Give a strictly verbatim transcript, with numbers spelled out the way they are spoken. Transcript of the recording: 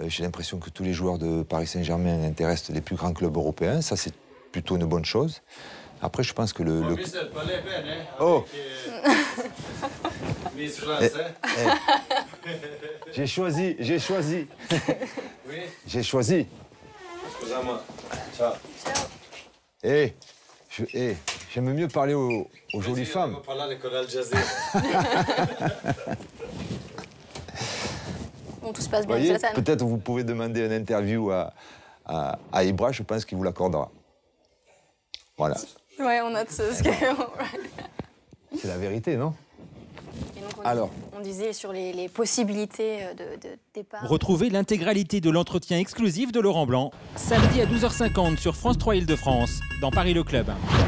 j'ai l'impression que tous les joueurs de Paris Saint-Germain intéressent les plus grands clubs européens. Ça, c'est plutôt une bonne chose. Après, je pense que le... le... Oh eh, eh. J'ai choisi, j'ai choisi. Oui. J'ai choisi. Excusez-moi. Ciao. Eh, je, eh, j'aime mieux parler aux, aux jolies femmes. Bon, tout se passe bien, Voyez, Zlatan. peut-être vous pouvez demander une interview à, à, à Ibra, je pense qu'il vous l'accordera. Voilà. Ouais, on note ce que... C'est la vérité, non? Et donc on, Alors. on disait sur les, les possibilités de, de départ. Retrouvez l'intégralité de l'entretien exclusif de Laurent Blanc, samedi à douze heures cinquante sur France trois Île-de-France, dans Paris le Club.